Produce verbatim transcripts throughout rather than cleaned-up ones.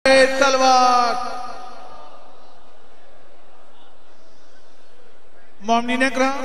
तलवार। मोमिनीन कराम,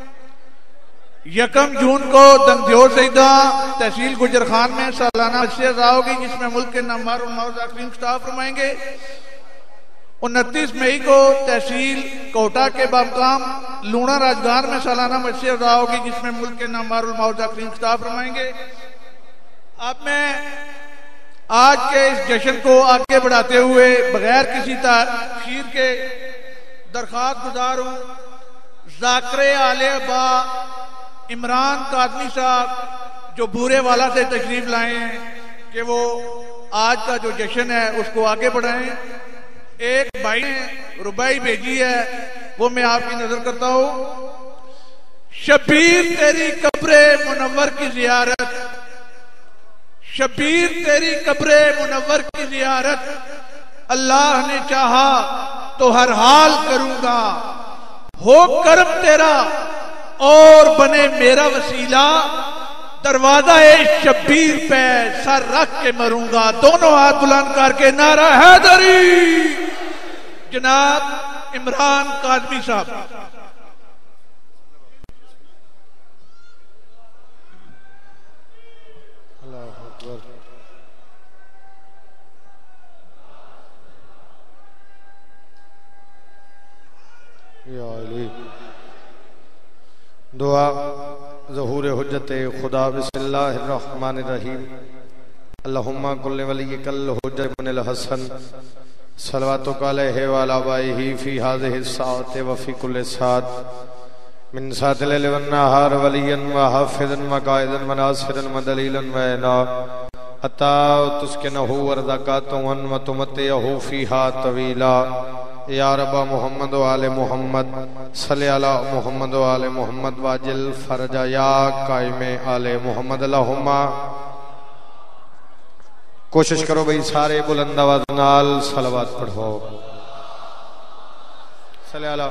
यकम जून को दंगजोर सईदा तहसील गुजर खान में सालाना मशरिया होगी जिसमें मुल्क के नामवर मौज़ स्टाफ फरमाएंगे। उनतीस मई को तहसील कोटा के बामकाम लूणा राजगार में सालाना मशरिया होगी जिसमें मुल्क के नामवर मौज़ स्टाफ फरमाएंगे। अब मैं आज के इस जश्न को आगे बढ़ाते हुए बगैर किसी ताखीर के दरख्वास्त गुजार हूं ज़ाकिर आले अब्बा इमरान कादमी साहब जो बूरे वाला से तशरीफ लाए हैं कि वो आज का जो जश्न है उसको आगे बढ़ाएं। एक भाई ने रुबाई भेजी है, वो मैं आपकी नजर करता हूं। शबीर तेरी कब्रे मुनव्वर की जियारत, शबीर तेरी कब्रे मुनव्वर की जियारत अल्लाह ने चाहा तो हर हाल करूंगा। हो करम तेरा और बने मेरा वसीला, दरवाजा ए शबीर पे सर रख के मरूंगा। दोनों हाथ बुलंद करके नारा हैदरी। जनाब इमरान कादमी साहब। दुआ ज़हूर हुज्जत खुदा बिस्मिल्लाहिर्रहमानिर्रहीम। अल्लाहुम्मा कुल्लि वलिय्यकल हुज्जत इब्नुल हसन सलवातुक अलैहि व अला आबाइही फी हाज़िहि साअति व फी कुल्लि साअत मिन साअतिल लैल वन नहार वलियन व हाफ़िज़न व काइदन व नासिरन व दलीलन व इना हत्ता तुस्किनहु व ज़कातुन व तुमतियहु फीहा तवीला। या रब्बा मुहम्मद व आले मुहम्मद सल्ली अला मुहम्मद व आले मुहम्मद वाजिल फरजा या कायमे आले मुहम्मद। अल्लाहुम्मा कोशिश करो भाई सारे बुलंद आवाज नाल सलवात पढ़ो। सल्ली अला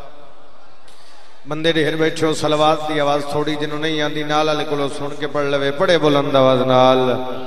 बंदे ढेर बैठो, सलवात की आवाज थोड़ी जिन्हों नहीं आती नाल वाले को सुन के पढ़ लवे। पढ़े बुलंद आवाज नाल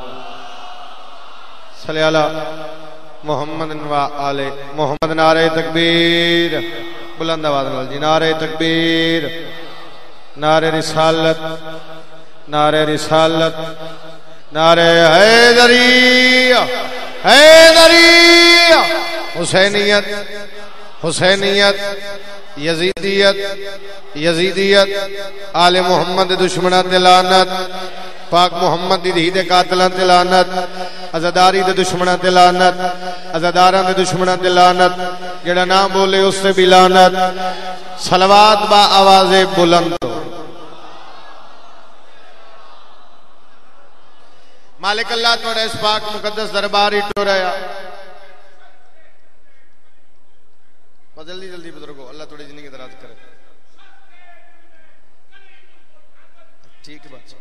सल्ली अला मोहम्मद व आले मोहम्मद। नारे तकबीर, बुलंद आवाज नाल जी। नारे तकबीर, नारे रिसालत, नारे रिसालत, नारे हैदरी हैदरी। हुसैनियत हुसैनियत, यजीदियत यजीदियत, आले मोहम्मद दुश्मना ते लानत, पाक मोहम्मद दी धी दे कातलां ते लानत, अज़ादारी दे दुश्मना ते लानत, अज़ादारां दे दुश्मना ते लानत, जेड़ा ना बोले उससे भी लानत। सलवात बा आवाज़े बुलंद। मालिक अल्लाह तोड़ा इस पाक मुकद्दस दरबार ही टोराया। जल्दी जल्दी बुजुर्गो, अल्लाह थोड़ी जिंदगी दराज करे। ठीक है बात।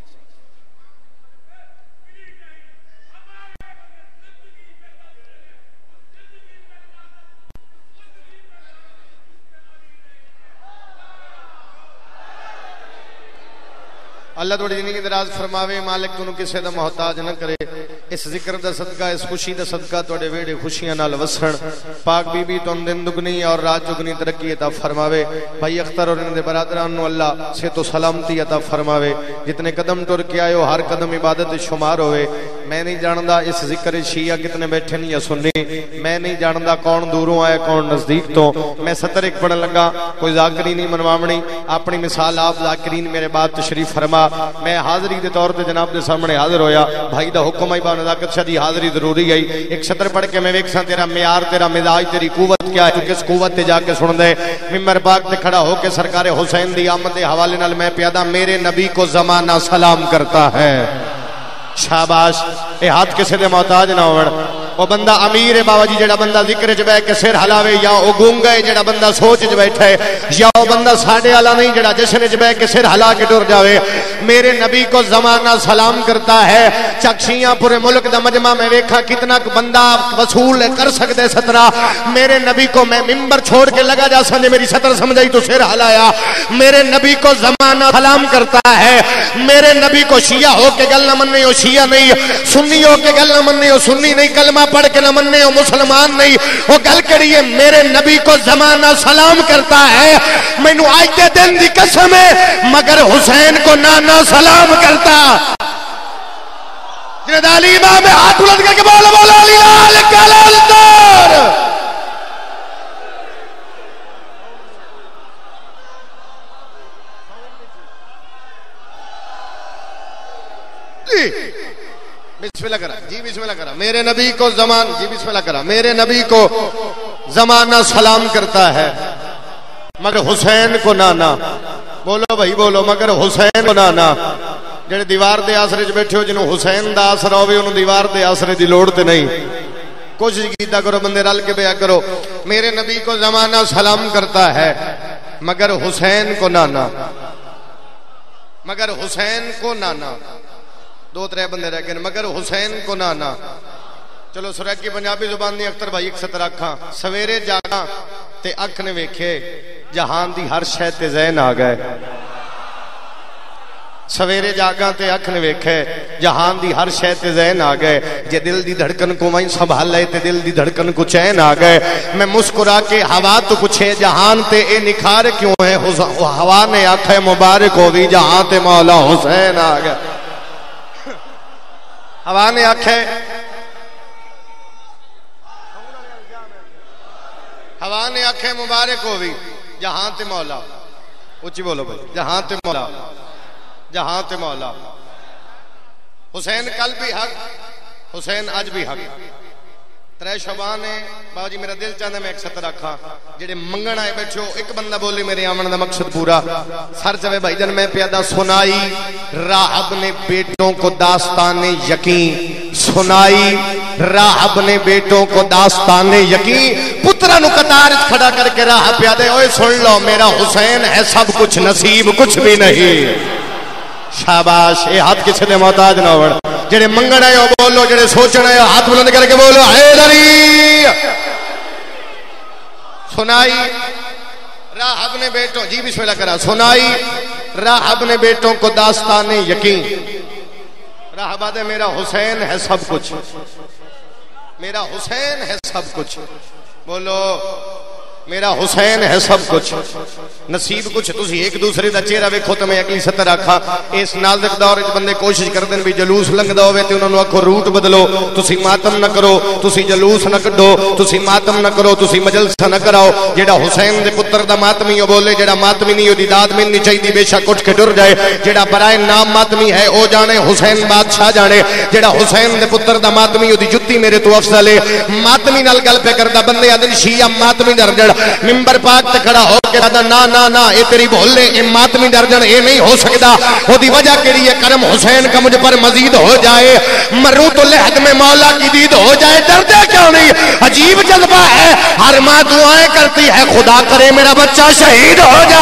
अल्लाह थोड़ी जिंदगी दराज फरमावे। मालिक तुहानू किसी दा मोहताज न करे। इस जिक्र दा सदका, इस खुशी दा सदका तुहाडे वेड़े खुशियां नाल वसण। पाक बीबी तुहानू दिन दुगनी और रात चुगनी तरक्की अता फरमावे। भाई अख्तर और इनके बरादरान नू अल्लाह से तो सलामती अता फरमावे। जितने कदम टुर के आयो हर कदम इबादत शुमार होवे। मैं नहीं जानदा इस जिक्र शिया कितने बैठे नहीं या सुन्नी। मैं नहीं जानदा कौन दूरों आया कौन नजदीक तो। मैं सतर एक पढ़न लगा, कोई जाकरी नहीं मनवावनी। अपनी मिसाल आप जाकरीन मेरे बात तशरीफ फरमा। मैं हाजरी के तौर पर जनाब के सामने हाजिर होया। भाई का हुक्म आई, नजाकत शाह की हाजरी जरूरी आई। एक सतर पढ़ के मैं वेखसा तेरा म्यार, तेरा मिजाज, तेरी कुवत क्या है। किस कुवत ते जाके सुन दे। मिंबर पाक ते खड़ा होके सरकार हुसैन दी आमद के हवाले नाल मैं प्यादा मेरे नबी को जमाना सलाम करता है। शाबाश। ये हाथ किसी के मोहताज ना होवन। वो बंदा अमीर है बाबा जी जेड़ा बंदा जिक्र च बैठ के सिर हलावे, या वो गूंगा है जेड़ा बंदा सोच च बैठा है, या वो बंदा साडे वाला नहीं जेड़ा जश्न च बैठ के सिर हला के टुर जावे। मेरे नबी को जमाना सलाम करता है। चक्शियां पूरे मुल्क दा मजमा में वेखा कितना बंदा वसूल कर सकते सतरा। मेरे नबी को मैं मिंबर छोड़ के लगा जा संजे मेरी सतर समझाई तो सिर हलाया। मेरे नबी को जमाना सलाम करता है। मेरे नबी को शिया हो के गल न मन्ने हो शिया नहीं, सुन्नी हो के गल न मन्ने हो सुन्नी नहीं। कलमा पढ़ के ना मन्ने हो मुसलमान नहीं। वो गल करी है मेरे नबी को जमाना सलाम करता है, मैनू आज के दिन की कसम है, मगर हुसैन को नाना सलाम करता। अली इमाम में हाथ बुलंद करके बोलो बोलो अली लाल कलंदर। बिस्मिल्लाह करा जी, बिस्मिल्लाह करा। मेरे नबी को जमान जी बिस्मिल्लाह करा। मेरे नबी को जमाना सलाम करता है, मगर हुसैन को नाना। बोलो भाई बोलो, मगर हुसैन को नाना। जेड़े दीवार दे आसरे च बैठे हो, जिन्होंने हुसैन दा आसरा होवे उन्होंने दीवार दे आसरे दी लोड़ ते नहीं। कोशिश कीता करो बंदे रल के बया करो। मेरे नबी को जमाना सलाम करता है, मगर हुसैन को नाना, मगर हुसैन को नाना। दो त्रै बंदे रह गए, मगर हुसैन को नाना। चलो सुरैकी पंजाबी जुबानी अख्तर भाई एक सतर अखा। सवेरे जागा ते अख ने वेखे जहान दी हर शै ते ज़हन आ गए। सवेरे जागा ते अख ने वेखे जहान दी हर शै ते ज़हन आ गए। जे दिल दी धड़कन को वहीं संभाले ते दिल दी धड़कन को चैन आ गए। मैं मुस्कुरा के हवा तो पूछे जहान ते ए निखार क्यों है। हवा ने आखे मुबारक होवी जहां ते मौला हुसैन आ गए। हवा ने आखे हवा ने आखे मुबारक होवी जहां ते मौला। उच्ची बोलो भाई, जहां ते मौला, जहां ते मौला। हुसैन कल भी हक, हुसैन आज भी हक। त्रै शबान है बाबा जी, मेरा दिल चाहता मैं एक सत्तर आखा। जेडे मंगण आए बैठे हो, एक बंदा बोले मेरे आवन का मकसद पूरा। सर चवे भाईजान मैं प्यादा सुनाई राहब ने बेटों को दास्ताने यकीन। सुनाई राहब ने बेटों को दास्ताने यकीन। पुत्रा नु कतार खड़ा करके राह प्यादे, ओए सुन लो मेरा हुसैन है सब कुछ, नसीब कुछ भी नहीं। शाबाश, ये हाथ किसी ने मोहताज ना हो। जेडे मंगण आए हो बोलो, जेडे सोचण आए हाथ बुलंद करके बोलो हैदरी। सुनाई राहब ने बेटों जी बिस्मिल्लाह करा। सुनाई राहब ने बेटों को दास्ताने यकीन। राहब दे मेरा हुसैन है सब कुछ, मेरा हुसैन है सब कुछ। बोलो मेरा हुसैन है सब कुछ, नसीब कुछ। तुसी एक दूसरे का चेहरा वेखो तो मैं अगली सत्तर आखा। इस नाजुक दौर च बंदे कोशिश करते हैं भी जलूस लंघदा होवे ते उन्हां नूं आखो रूट बदलो। तुसी मातम न करो, तुसी जलूस न कड्डो, तुसी मातम न करो, तुसी मजलसा न कराओ। जेड़ा हुसैन दे पुत्र दा मातमी हो बोले, जेड़ा मातमी नहीं ओदी दाद मिलनी चाहिए, बेशक उठ के टुर जाए। जेड़ा बराए नाम मातमी है ओ जाने, हुसैन बादशाह जाने। जेड़ा हुसैन दे पुत्र दा मातमी ओदी जुत्ती मेरे तो अफजल है। मातमी नाल गल पे करदा बंदे आदन शिया मातमी दर्जन। मिंबर पाक ते खड़ा हो के कहता ना ना ना ये तेरी भोले ये मातमी दर्जन ये नहीं हो सकता। ओदी वजह केड़ी है, करम हुसैन का मुझ पर मजीद हो जाए, मरूं तो लहद में मौला की दीद हो जाए। डरते क्यों नहीं, अजीब जज्बा है। हर माँ दुआएं करती है खुदा करे मेरा बच्चा शहीद हो जा।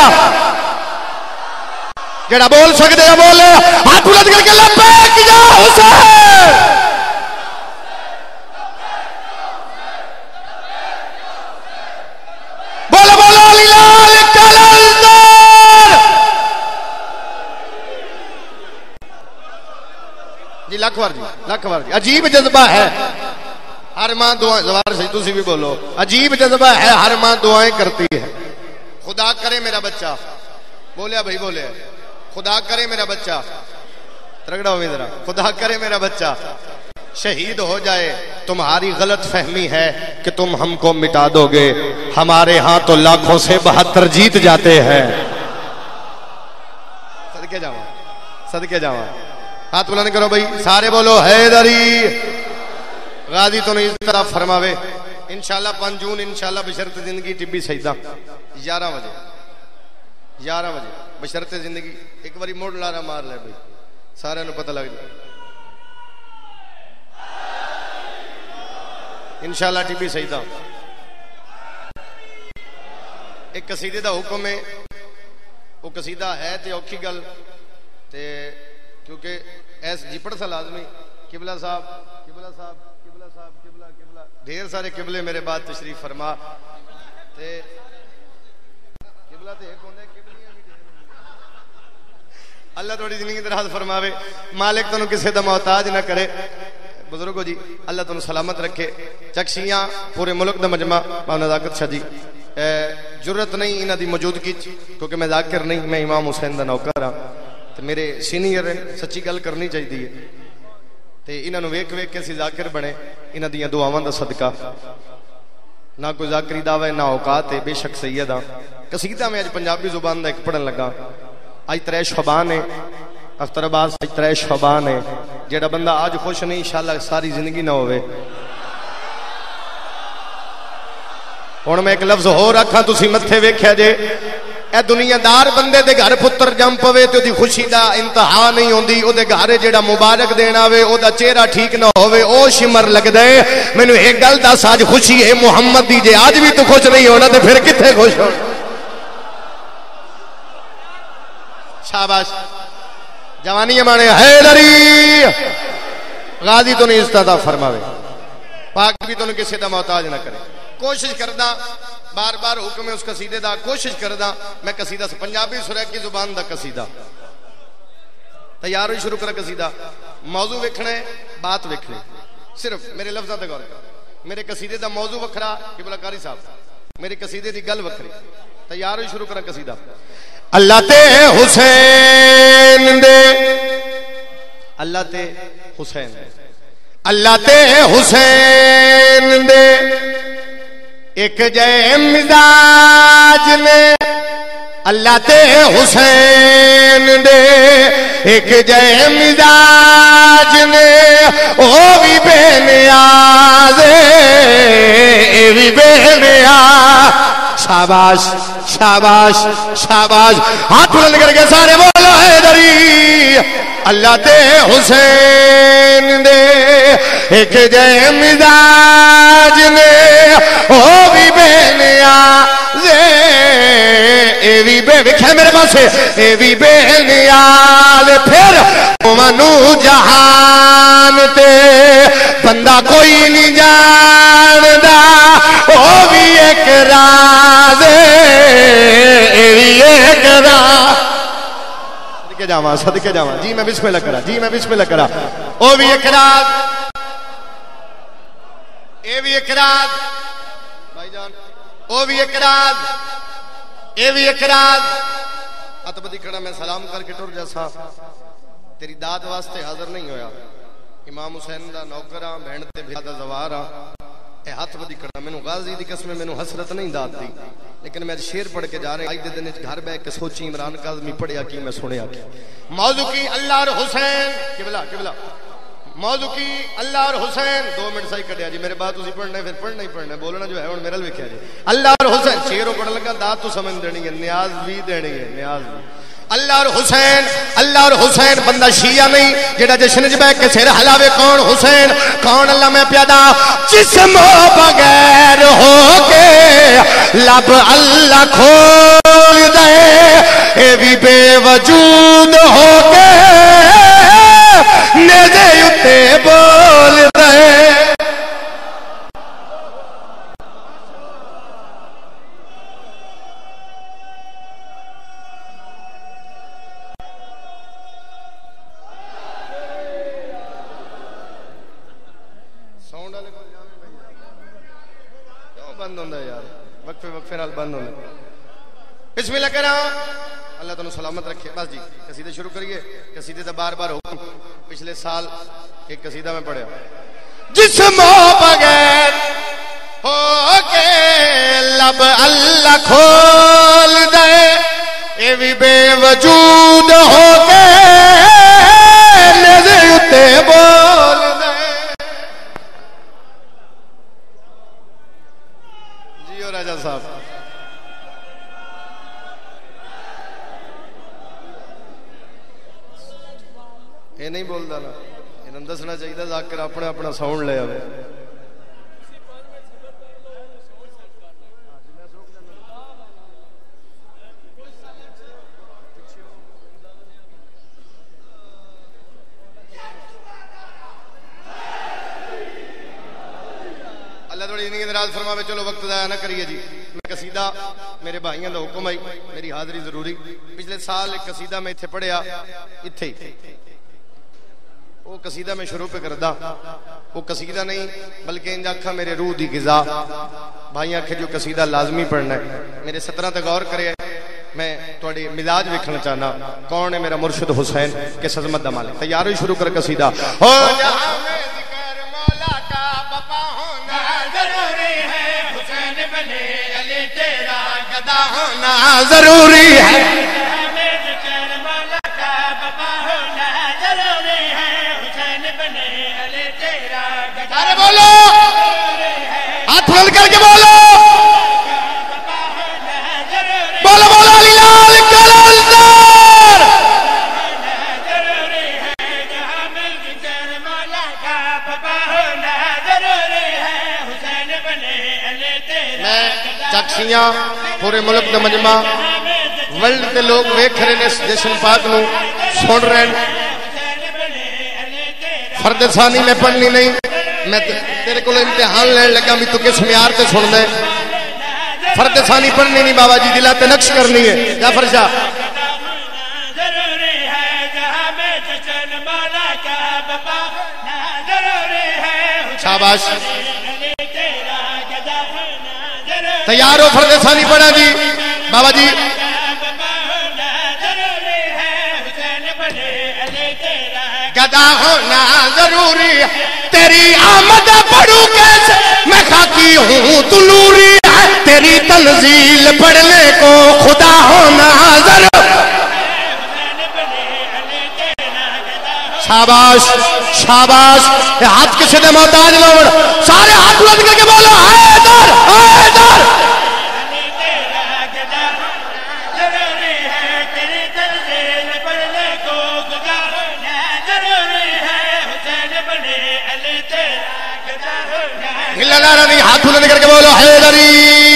जेड़ा बोल सकते हो बोले, हाथ बुलंद करके लब्बैक या हुसैन। बोलो बोलो अली लाल कलंदर। जी लाख बार जी, लाख बार जी। अजीब जज्बा है, हर मां दुआएं, जवार से तुसी भी बोलो, अजीब जज्बा है, हर मां दुआएं करती है। खुदा करे मेरा बच्चा, बोलिया भाई बोले, खुदा करे मेरा बच्चा, तगड़ा हो जरा, खुदा करे मेरा बच्चा शहीद हो जाए। तुम्हारी गलत फहमी है कि तुम हमको मिटा दोगे, हमारे यहां तो लाखों से बहत्तर जीत जाते हैं। सदके जावा, सदके जावा, हाथ बुलंद करो भाई, सारे बोलो हैदरी। गाजी तो नहीं इस तरह फरमावे। इंशाल्लाह पांच जून इंशाल्लाह बशरत जिंदगी टिब्बी सजदा ग्यारह बजे, ग्यारह बजे बशरत जिंदगी। एक बारी मोड़ लारा मार ले भाई, सारे पता लग जाए। इंशाल्लाह टीवी सजदा। एक कसीदे का हुक्म है, वो कसीदा है ते औखी गल ते क्योंकि ऐस जिपड़ सा लाजमी। किबला साहब, किबला साहब, किबला साहब, किबला किबला, ढेर सारे किबले मेरे बाद तशरीफ फरमा ते किबला ते एक होंदा, किबलियां भी ढेर होंदी। अल्लाह थोड़ी जिंदगी दराज फरमावे, मालिक तुहानू किसी दा मोहताज ना करे। बुजुर्गो जी अल्लाह तुम सलामत रखे। चक्शियां पूरे मुल्क का मजमा भाव नजाकत शाह जी जरूरत नहीं इन्हों की मौजूदगी क्योंकि मैं जाकिर नहीं, मैं इमाम हुसैन का नौकर हाँ तो मेरे सीनियर है, सच्ची गल करनी चाहिए है। तो इन्हों वेख वेख के असीं जाकिर बने, इन्हों दी दुआवां दा सदका। ना कोई जाकरी दावा है ना औकात है, बेशक सैयद हाँ। कसीदा में अज पंजाबी जुबान का एक पढ़न लगा। अज त्रै शबान है अख्तर अब्बास, अज त्रै शबान है। जेड़ा बंदा अज खुश नहीं इंशाअल्लाह सारी जिंदगी ना होवे। हुण मैं एक लफ्ज होर आखां तुसीं मत्थे वेख्या जे ए दुनियादार बंदे दे घर पुत्र जम पवे ते ओदी खुशी दा इंतहा नहीं होंदी। ओदे घर जेड़ा मुबारक देना आवे ओदा चेहरा ठीक ना होवे ओ शिमर लगदा है। मैनू एक गल दस आज खुशी है मुहम्मद दी, जे आज भी तू खुश नहीं होना ते फिर कित्थे खुश होना। शाबाश जवानी माने हैदरी गाजी तो नहीं इस्ता फरमावे, पाक भी तो किसी का मोहताज ना करे। कोशिश करदा बार बार हुक्म है उस कसीदे दा, कोशिश करदा मैं कसीदा से पंजाबी सुरैक की जुबान दा कसीदा तैयार ही शुरू करा। कसीदा मौजू वेखना है, बात वेखनी, सिर्फ मेरे लफ्ज़ां ते गौर कर। मेरे कसीदे दा मौजू वखरा किबला कारी साहब, मेरे कसीदे दी गल वखरी। तैयार ही शुरू करा कसीदा। अल्लाह ते हुसैन दे, अल्लाह ते हुसैन, अल्लाह ते हुसैन दे एक जय मिजाज ने, अल्लाह ते हुसैन दे एक जय मिजाज ने। ओ भी बेनियाज ए भी बेनियाज। शाबाश शाबाश शाबाश, हाथ बुलंद करके सारे बोलो हैदरी। अल्लाह ते हुसैन दे एक जय मिजाज ने, ओ भी बेनियाज ए भी बे विख्या मेरे पास ए भी बेनियाज। फिर मनु जहान ते बंदा कोई नहीं जानदा, ओ भी एक राज ए भी एक राज। सदके जावा सदके जावा जी मैं बिस्मिल्लाह करा, जी मैं बिस्मिल्लाह करा। ओ भी एक राज ए भी एक राज भाईजान, ओ भी एक राज ए भी एक राज। अतबदी खड़ा मैं सलाम करके टुर जैसा तेरी दात वास्ते हाजिर नहीं होया। इमाम हुसैन दा नौकर हाँ, बहन ते भ्रा दा जवार हाँ। ए हाथ बदी खड़ा मैनू गाजी दी कसम मैनू हसरत नहीं दात दी, लेकिन मैं शेर पढ़ के जा रहा अज दे दिन घर बह के सोची इमरान काज़मी पढ़िया कि मैं सुनिया कि मौजू की अल्लाह और हुसैन किबला किबला मौजू की अल्लाह और हुसैन। दो मिनट सही कटिया जी मेरे बाद पढ़ना फिर पढ़ना ही पढ़ना, बोलना जो है और मेरा वेख्या जी। अल्लाह और हुसैन शेरों पढ़ लगा, दात तो समझ देनी है, न्याज भी देनी है, न्याज भी। अल्लाह और हुसैन, अल्लाह और हुसैन। बंदा शिया नहीं जेड़ा जश्न च बैठ के सिर हलावे। कौन हुसैन, कौन अल्लाह में प्यादा जिस्म बगैर हो के लब अल्लाह खोल दे, ए भी बेवजूद हो के नेज़े उत्ते बोल दे। बिस्मिल्लाह करा। अल्लाह तुम सलामत रखे। बस जी कसीदे शुरू करिए। कसीदे का बार बार हुक्म पिछले साल एक कसीदा में पढ़ा। जिस्म बगैर हो के लब अल्लाह खोल दे, ए भी बेवजूद हो के नेज़े उत्ते बोल दे। जियो राजा साहब। ये नहीं बोलता ना, इन्हें दसना चाहिए जाकर अपना अपना साउंड ले आवे। अल्लाह थोड़ी जिंदगी दराज फरमावे। चलो वक्त ज़ाया ना करिए जी। मैं कसीदा मेरे भाइयों का हुक्म आई, मेरी हाजिरी जरूरी। पिछले साल एक कसीदा मैं इत्थे पढ़िया, इत्थे वो कसीदा मैं शुरू पे करदा, वो कसीदा नहीं बल्कि इंज आखा मेरे रूह दी गिजा। भाई आखे जो कसीदा लाजमी पढ़ना है, मेरे सत्रह तक गौर करे। मैं थोड़ी मिजाज देखना चाहना, कौन है मेरा मुर्शिद हुसैन के सजमत दा मालिक। तैयार ही शुरू कर कसीदा। हो जहां में जिक्र मौला का बपा होना जरूरी है, हुसैन बने अली तेरा गदा होना जरूरी है। अरे बोलो, हाथ खोल करके बोलो, बोलो बोलो अली लाल कलंदर। मैं चक्सियां पूरे मुल्क का मजमा वर्ल्ड के लोग वेख रहे ने, जशन पाक नू सुन रहे हैं। फर्द सानी में पढ़नी नहीं, मैं तेरे को इम्तिहान लेने लगा भी तू किस म्यार से सुन दे। फर्द सानी पढ़नी नहीं बाबा जी, दिला ते नक्श करनी है। जाफर शाह शाबाश, तैयार हो? फर्द सानी पढ़ा जी बाबा जी। गदा होना जरूरी है, तेरी आमद पढ़ू कैसे, मैं खाकी हूँ तू नूरी है, तेरी तंजील पढ़ने को खुदा होना जरूरी। शाबाश शाबाश, हाथ किसी ने मोहताज लोग, सारे हाथ बुलंद करके बोलो हैदर हैदर। नहीं, हाथ बुलंद करके बोलो हैदरी।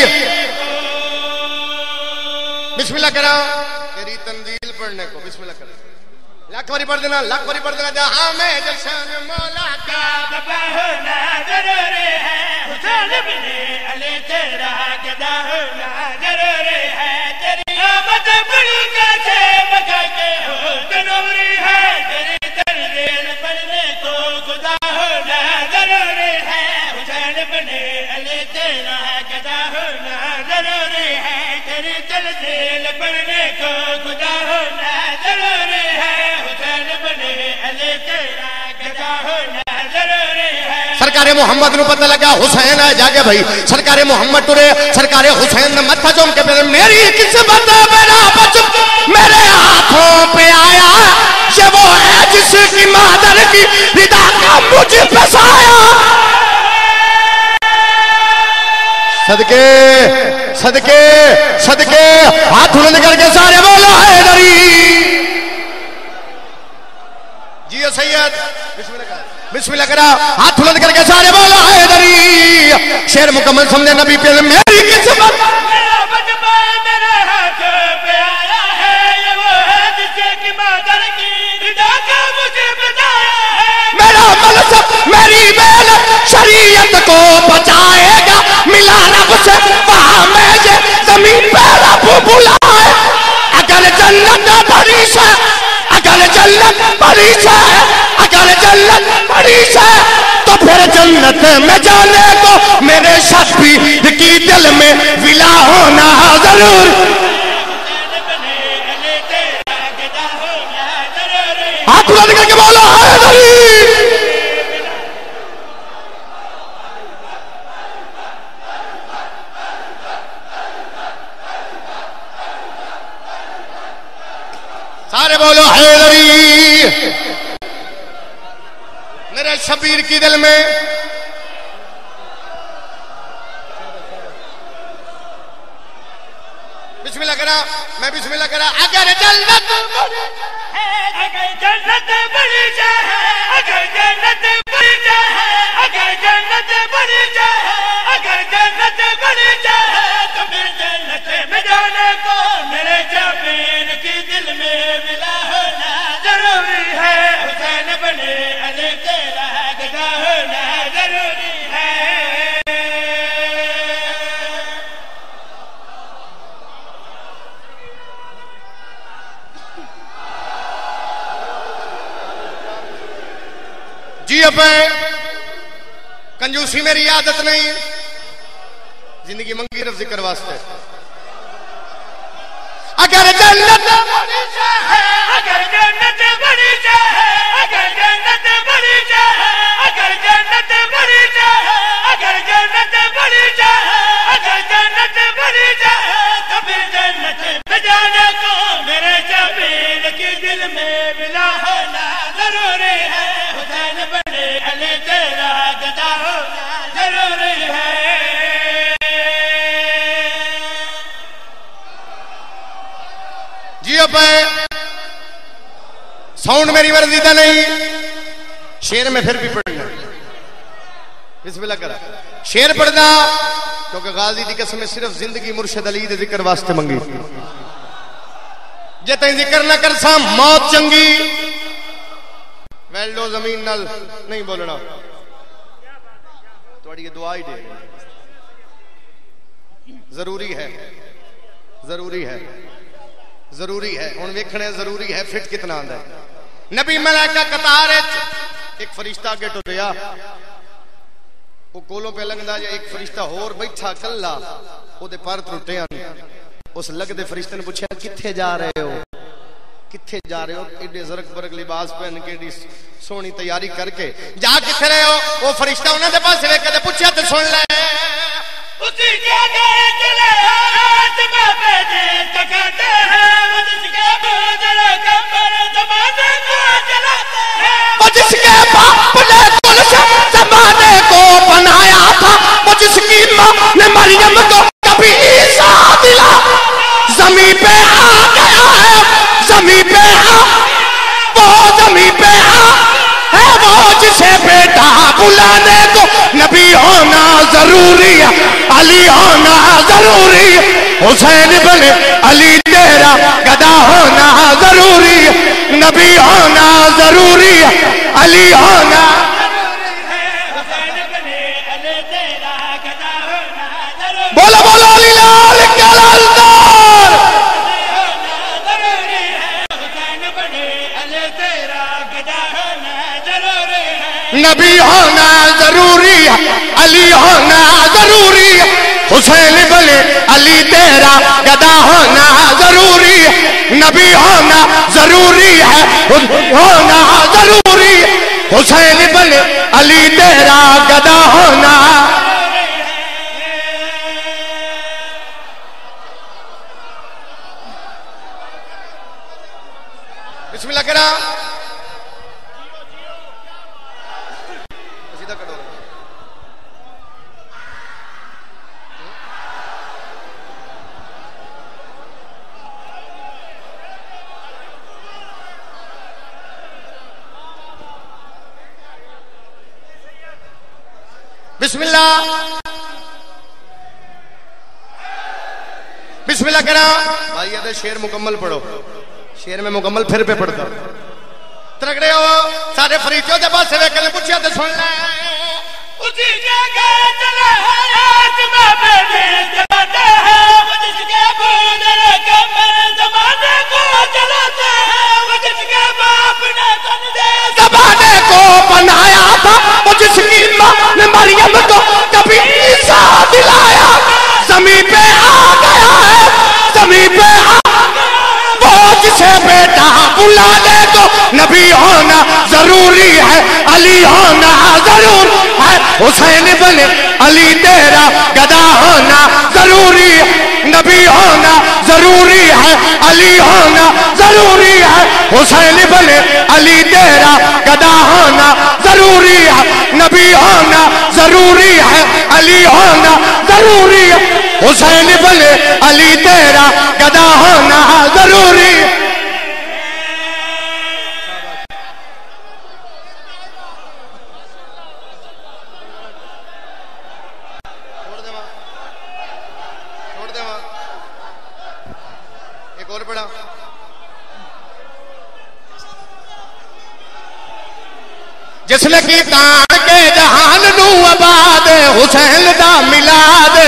बिस्मिल्लाह करा, तेरी तंजील पढ़ने को बिस्मिल्लाह करा। लाख बारी पढ़ देना, लाख बारी पढ़ देना। जहां में जशन मौला का बपा होना जरूरी है, हुसैन बने अली तेरा गदा होना जरूरी है, तेरी आमद बड़ी कैसे मका के हो जरूरी है, तेरी तंजील पढ़ने को खुदा होना जरूरी है, हुसैन बने अली तेरा गदा होना जरूरी है, तेरी तंजील पढ़ने को खुदा होना जरूरी है, हुसैन बने अली तेरा गदा होना जरूरी है। सरकारे मोहम्मद नु पता लगा हुसैन है जाके भाई, सरकारे मोहम्मद टुरे, सरकारे हुसैन ने मत्था चूम के फिर मेरी किस्मत मेरा बचपन मेरे हाथों पे आया, ये वो है जिसकी मादर की रिदा का मुझ पे साया। सदके सदके सदके, हाथ बुलंद करके सारे बोलो हैदरी। जी सैयद बिस्मिल्लाह करा, हाथ बुलंद करके सारे बोलो हैदरी। शेर मुकम्मल समझे नबी पे मेरी किस्मत मेरा बचपन मेरे हाथ पे आया है, ये वो है जिसकी मादर की रिदा का मुझे बताया है, मेरा मनसब मेरी मेहनत शरीयत को बचाएगा, मिला रब से वहां में ये जमीन पे रब बुलाए। अगर जन्नत बड़ी से, अगर जन्नत बड़ी से, अगर जन्नत बड़ी से, तो फिर जन्नत में जाने को मेरे शबीर की दिल में विला होना जरूर। हाथ बुलंद करके बोलो हैदरी। सारे बोलो हैदरी। मेरे शबीर की दिल में बिस्मिल्लाह करा, मैं बिस्मिल्लाह करा। अगर जन्नत अगर जन्नत बड़ी जाए, अगर जन्नत बड़ी जाए, अगर जन्नत बड़ी जाए, अगर जन्नत बड़ी जाए, तो फिर जन्नत में जाने को मेरे शबीर की दिल में मिला होना जरूरी है, हुसैन बने अली तेरा गदा होना जरूरी है। अब कंजूसी मेरी आदत नहीं, जिंदगी मंगी रफ जिक्र वास्ते। अगर जन्नत बड़ी चाहे, अगर जन्नत बड़ी चाहे, अगर जन्नत बड़ी चाहे, अगर जन्नत बड़ी चाहे, अगर जन्नत बड़ी चाहे, अगर जन्नत बड़ी चाहे, कभी जन्नत में जाने को मेरे जमीन की दिल में मिला होना जरूरी है। हुसैन बने अली तेरा गदा होना जरूरी है। जियो पे साउंड मेरी मर्जी का नहीं, शेर में फिर भी पढ़ना, बिस्मिल्लाह करा शेर पढ़ना, क्योंकि गाजी की कसम सिर्फ जिंदगी मुर्शिद अली दे जिक्र वास्ते मंगी। जे तई जिक्र न कर सा मौत चंगी, वेल्डो जमीन नल नहीं बोलना, थोड़ी ये दुआ ही दे, जरूरी है, जरूरी है, जरूरी है। हुण वेखणे जरूरी है फिट कितना आंदा है। नबी मलाइका कतार एक फरिश्ता अगे टुरिया, वो कोलों पे लंघदा जे एक फरिश्ता होर बैठा कल्ला, ओदे पर त्रुटे आन। उस लगदे फरिश्ते ने पूछा किथे जा रहे हो, किथे जा रहे हो? एडे जरक बरक लिबास पहन के एडी सोहनी तैयारी करके जा किथे रहे हो? वो फरिश्ता उन्हां दे पासे वेख के पूछया ते सुन ले, उसी जगह चले बाबे दे तकाते हैं, वो जिसके बदल कमर जमाने को चलाते हैं, वो जिसके बाप ने गुलशन जमाने को बनाया था, वो जिसकी मां ने मरियम को कभी ईसा दिला, जमीन पे आ गया है, जमीन पे आ, वो जमीन पे आ है, वो जिसे बेटा बुलाने को नबी होना जरूरी है, अली होना जरूरी है, हुसैन बने अली तेरा गदा होना जरूरी है, नबी होना जरूरी है, अली होना बोलो बोलो अली लाल क्या लालदार, नबी होना जरूरी है, अली होना जरूरी है, हुसैन बने अली तेरा गदा होना जरूरी है, नबी होना जरूरी है, होना जरूरी है, हुसैन बने अली तेरा गदा होना। बिस्मिल्लाह करा बिस्मिल्लाह बिस्मिल्लाह करा भाई, ये शेर मुकम्मल पढ़ो, शेर में मुकम्मल फिर पे पढ़ता तगड़े हो सारे फरीचों के पास वेख के पूछया तो सुन ले, उसी जगह चले आज बाबे दे जमाते हैं, वो जिसके बदल कमर जमाने को चलाते हैं, वो जिसके बाप ने कंधे जमाने को बनाया था, वो जिसकी मां ने मरियम को कभी ईसा दिलाया, जमीन पे आ गया है, जमीन पे आ, वो जिसे बेटा बुलाने को नबी होना जरूरी है, अली होना जरूर है, हुसैन बने अली तेरा गदा होना जरूरी है, नबी होना जरूरी है, अली होना जरूरी है, हुसैन बने अली तेरा गदा होना जरूरी है, नबी होना जरूरी है, अली होना जरूरी है, हुसैन बने अली तेरा गदा होना जरूरी है। जिसने की तान के जहान नू आबाद हुसैन दा मिला दे,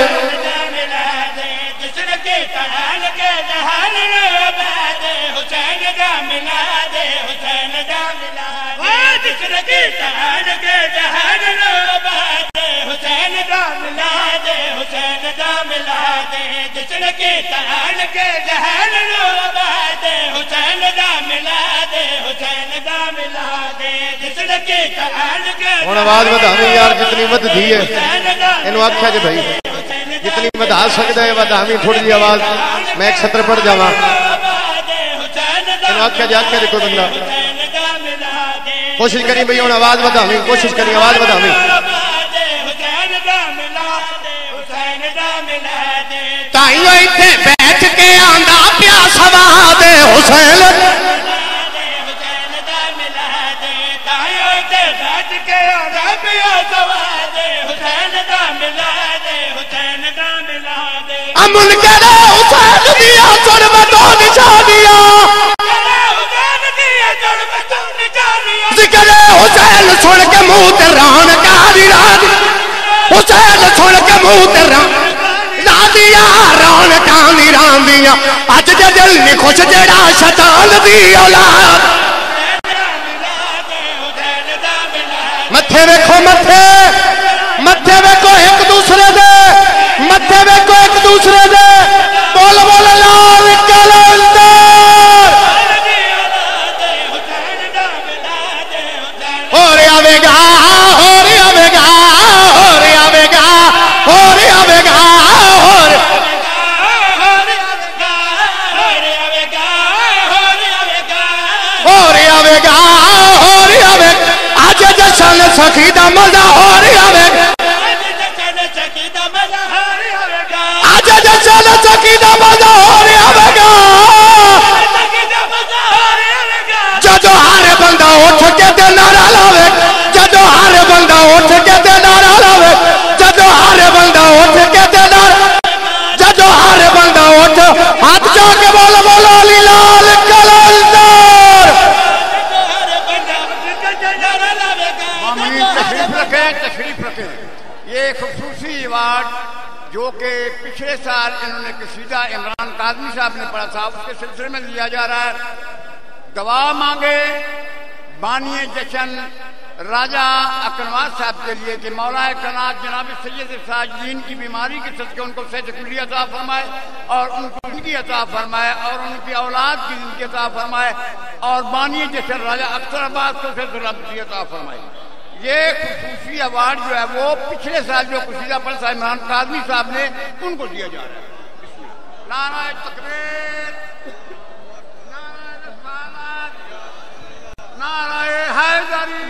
जिसने की तान के जहान नू आबाद हुसैन दा मिला दे, हुसैन दा मिला दे, जिसने की तान मिला दे जिसने की तान के जहन दे हुसैन दा मिला दे हुसैन दा मिला दे जिसने की तान के हुण आवाज वधावी यार जितनी वधदी है इन्हू आख्या जी भाई जितनी वधा सकदा है वधावी थोड़ी जी आवाज मैं एक सत्र पढ़ जावा इन्हू आख्या जी आख्या जी कोई बंदा कोशिश करी भाई हुण आवाज वधावी कोशिश करी आवाज वधावी ताइयों इत्थे बैठ के आंदा पिया सवा दे हुसैन अमुल करे हुसैन दिया जुर्मतों निशानियां जिक्र हुसैन सुन के मुंह ते रान कारी रात हुसैन सुन के मुंह ते रान रादिया रान कानी रांदियां अज दे दिल नहीं खुश जेड़ा शैतान दी औलाद मथे वेखो मथे मथे वेखो एक दूसरे दे मथे वेखो एक दूसरे दे बोल बोल लाल कलंदर हो रे आवेगा हो रे आवेगा हो रे आवेगा हो रे आवेगा हो रे हो रे आवेगा हो रे आवेगा आज जशन सखी दा मजा हो रे आवेगा आज जशन सखी दा मजा हो रे आवेगा जदों हर बंदा उठ के ते नारा लावे जदों हर बंदा उठ के ते नारा लावे जदों हर बंदा उठ के ते नारा जदों हर बंदा उठ हाथ जाके बोल बोलो अली लाल कलंदर तशरीफ रखे तशरीफ रखे ये खूबसूरती अवार्ड जो कि पिछले साल इन्होंने कसीदा इमरान काज़मी साहब ने पढ़ा था उसके सिलसिले में लिया जा रहा है। गवाह मांगे बानिए जशन राजा अकनवाज साहब के लिए कि मौलाए कनात जनाब सैयद साजिदीन की बीमारी के सदके उनको सेहत कुल्ली अता फरमाए और उनको जिंदगी अता फरमाए और उनकी औलाद की जिंदगी अता फरमाए और बानिए जशन राजा अख्तर अब्बास को सेहत अता फरमाए। ये खुसूसी अवार्ड जो है वो पिछले साल जो कसीदा पढ़ा था इमरान काज़मी साहब ने उनको दिया जा रहा है। नाराए तकबीर नाराए हैदरी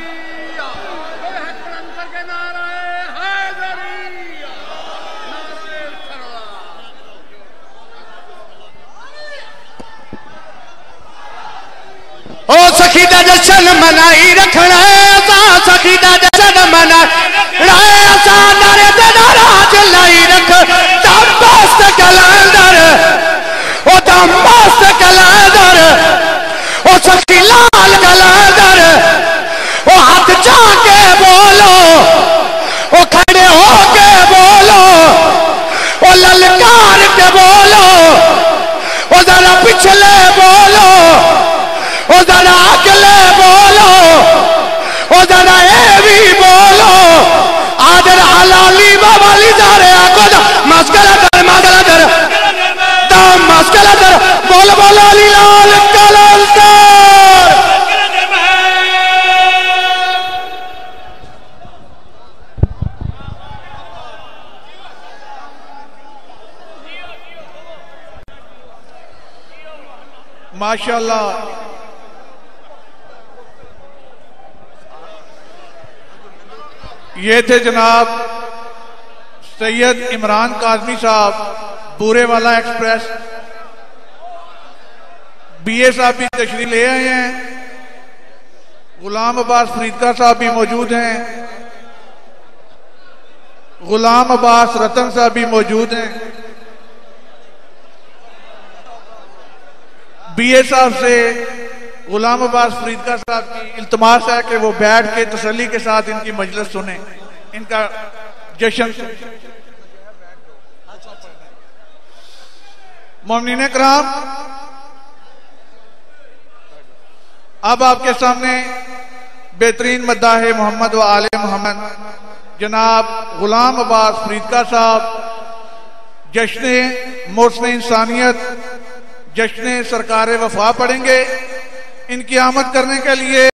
ओ सखी दा जशन मनाई रखना सा सखी दा जशन मना राय सा नारे ते नाराज लाई रख दमस्त कलंदर ओ दमस्त कलंदर ओ सखी लाल कलंदर ओ हाथ जाके बोलो ओ खड़े होके बोलो ओ ललकार के बोलो ओ जरा पिछले बोलो ओ जरा अगले बोलो ओ जरा ए भी बोलो आदर हलाली बाबाली जा रे आको मस्करा कर मस्करा कर दम मस्करा कर बोल बोल अली लाल कलंदर माशाल्लाह। ये थे जनाब सैयद इमरान काज़मी साहब पूरे वाला एक्सप्रेस। बीए साहब भी तशरीफ ले आए हैं, गुलाम अब्बास फरीदका साहब भी मौजूद हैं, गुलाम अब्बास रतन साहब भी मौजूद हैं। बीए साहब से गुलाम अब्बास फरीदका साहब की इल्तमास है कि वो बैठ के तसल्ली के साथ इनकी मजलिस सुने, इनका जश्न। मोमिनीन कराम, अब आपके सामने बेहतरीन मद्दाह मोहम्मद व आले मोहम्मद जनाब गुलाम अब्बास फरीदका साहब जश्न मोहसिन इंसानियत, जश्न सरकार वफा पढ़ेंगे। इनकी आमद करने के लिए